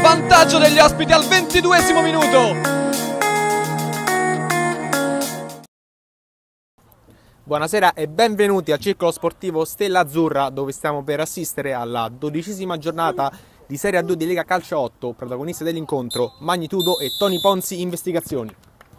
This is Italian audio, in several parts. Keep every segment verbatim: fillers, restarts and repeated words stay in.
vantaggio degli ospiti al ventiduesimo minuto. Buonasera e benvenuti al circolo sportivo Stella Azzurra, dove stiamo per assistere alla dodicesima giornata di Serie A due di Lega Calcio otto. Protagonisti dell'incontro Magnitudo e Tony Ponzi Investigazioni.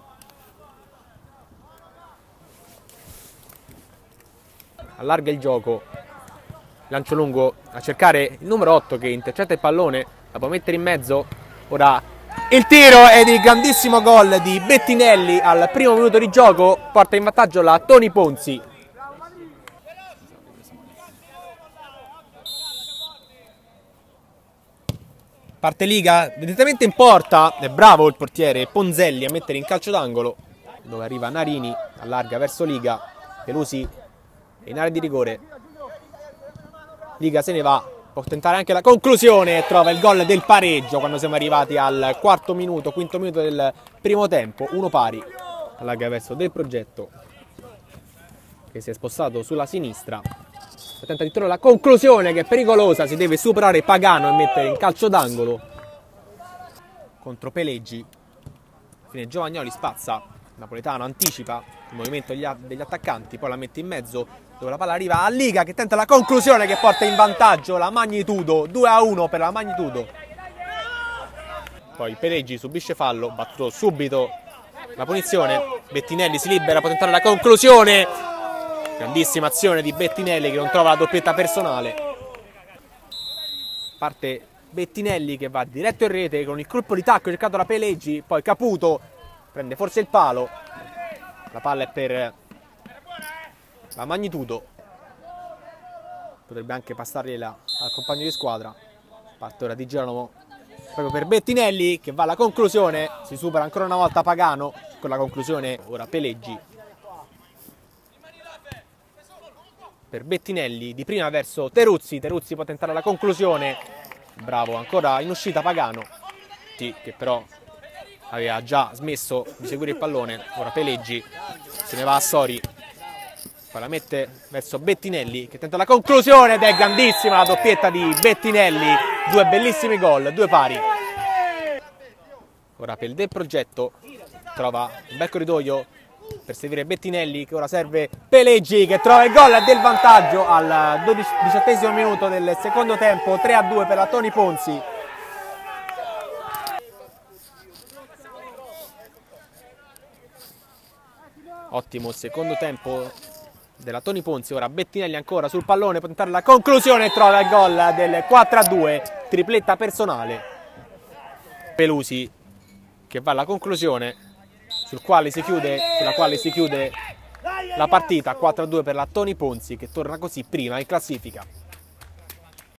Allarga il gioco, lancio lungo a cercare il numero otto che intercetta il pallone, la può mettere in mezzo. Ora il tiro è di grandissimo gol di Bettinelli al primo minuto di gioco, porta in vantaggio la Tony Ponzi. Parte Liga direttamente in porta, è bravo il portiere Ponzelli a mettere in calcio d'angolo, dove arriva Narini, allarga verso Liga, Pelusi è in area di rigore, Liga se ne va. Può tentare anche la conclusione e trova il gol del pareggio quando siamo arrivati al quarto minuto, quinto minuto del primo tempo, uno pari. Allarga verso Del Progetto che si è spostato sulla sinistra. Tenta di trovare la conclusione che è pericolosa, si deve superare Pagano e mettere in calcio d'angolo contro Peleggi. Fine Giovagnoli spazza, Napoletano anticipa il movimento degli attaccanti, poi la mette in mezzo dove la palla arriva a Liga che tenta la conclusione che porta in vantaggio la Magnitudo, due a uno per la Magnitudo. Poi Peleggi subisce fallo, battuto subito la punizione, Bettinelli si libera, può tentare la conclusione, grandissima azione di Bettinelli che non trova la doppietta personale. Parte Bettinelli che va diretto in rete con il colpo di tacco cercato da Peleggi, poi Caputo prende forse il palo, la palla è per la Magnitudo, potrebbe anche passargliela al compagno di squadra. Parte ora di Girolamo proprio per Bettinelli che va alla conclusione, si supera ancora una volta Pagano con la conclusione. Ora Peleggi per Bettinelli di prima verso Teruzzi, Teruzzi può tentare la conclusione, bravo ancora in uscita Pagano che però aveva già smesso di seguire il pallone. Ora Peleggi se ne va a Sori, poi la mette verso Bettinelli che tenta la conclusione ed è grandissima la doppietta di Bettinelli, due bellissimi gol, due pari. Ora per il Del Progetto trova un bel corridoio per seguire Bettinelli che ora serve Peleggi che trova il gol del vantaggio al diciottesimo minuto del secondo tempo, tre a due per la Tony Ponzi. Ottimo secondo tempo della Tony Ponzi. Ora Bettinelli ancora sul pallone, può tentare la conclusione e trova il gol del quattro a due, tripletta personale. Pelusi che va alla conclusione sul quale si chiude, sulla quale si chiude la partita, quattro a due per la Tony Ponzi che torna così prima in classifica.